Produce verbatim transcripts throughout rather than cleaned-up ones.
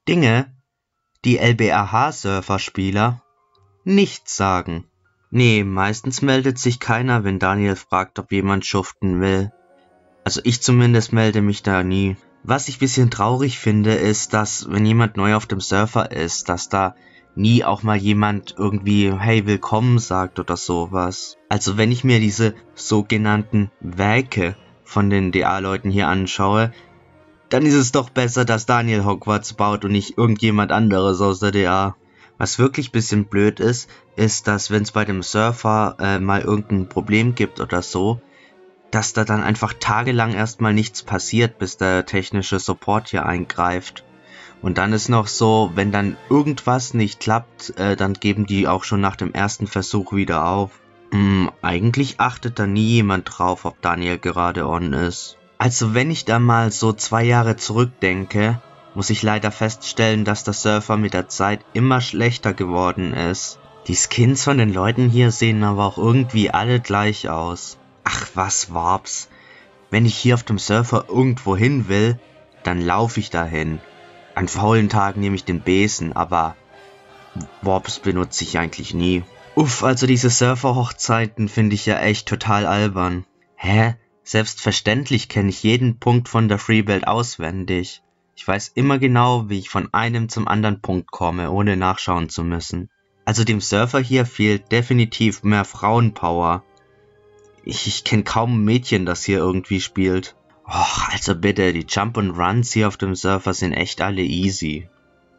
Dinge, die L B R H-Surfer-Spieler nichts sagen. Nee, meistens meldet sich keiner, wenn Daniel fragt, ob jemand schuften will. Also ich zumindest melde mich da nie. Was ich ein bisschen traurig finde, ist, dass wenn jemand neu auf dem Server ist, dass da nie auch mal jemand irgendwie hey, willkommen sagt oder sowas. Also wenn ich mir diese sogenannten Werke von den D A-Leuten hier anschaue, dann ist es doch besser, dass Daniel Hogwarts baut und nicht irgendjemand anderes aus der D A. Was wirklich ein bisschen blöd ist, ist, dass wenn es bei dem Server äh, mal irgendein Problem gibt oder so, dass da dann einfach tagelang erstmal nichts passiert, bis der technische Support hier eingreift. Und dann ist noch so, wenn dann irgendwas nicht klappt, äh, dann geben die auch schon nach dem ersten Versuch wieder auf. Hm, eigentlich achtet da nie jemand drauf, ob Daniel gerade on ist. Also wenn ich da mal so zwei Jahre zurückdenke, muss ich leider feststellen, dass der Server mit der Zeit immer schlechter geworden ist. Die Skins von den Leuten hier sehen aber auch irgendwie alle gleich aus. Ach was, Warps. Wenn ich hier auf dem Server irgendwo hin will, dann laufe ich dahin. An faulen Tagen nehme ich den Besen, aber Warps benutze ich eigentlich nie. Uff, also diese Server-Hochzeiten finde ich ja echt total albern. Hä? Selbstverständlich kenne ich jeden Punkt von der Freebuild auswendig. Ich weiß immer genau, wie ich von einem zum anderen Punkt komme, ohne nachschauen zu müssen. Also dem Server hier fehlt definitiv mehr Frauenpower. Ich, ich kenne kaum ein Mädchen, das hier irgendwie spielt. Och, also bitte, die Jump and Runs hier auf dem Server sind echt alle easy.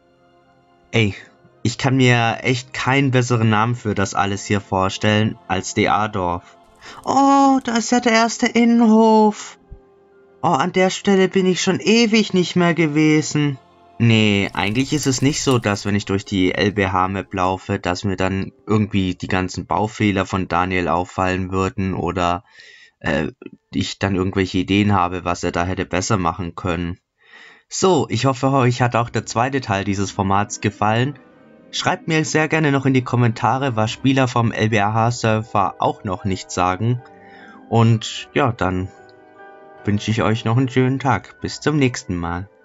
Ey, ich kann mir echt keinen besseren Namen für das alles hier vorstellen als D A-Dorf. Oh, da ist ja der erste Innenhof. Oh, an der Stelle bin ich schon ewig nicht mehr gewesen. Nee, eigentlich ist es nicht so, dass wenn ich durch die L B H-Map laufe, dass mir dann irgendwie die ganzen Baufehler von Daniel auffallen würden oder äh, ich dann irgendwelche Ideen habe, was er da hätte besser machen können. So, ich hoffe, euch hat auch der zweite Teil dieses Formats gefallen. Schreibt mir sehr gerne noch in die Kommentare, was Spieler vom L B R H-Server auch noch nicht sagen. Und ja, dann wünsche ich euch noch einen schönen Tag. Bis zum nächsten Mal.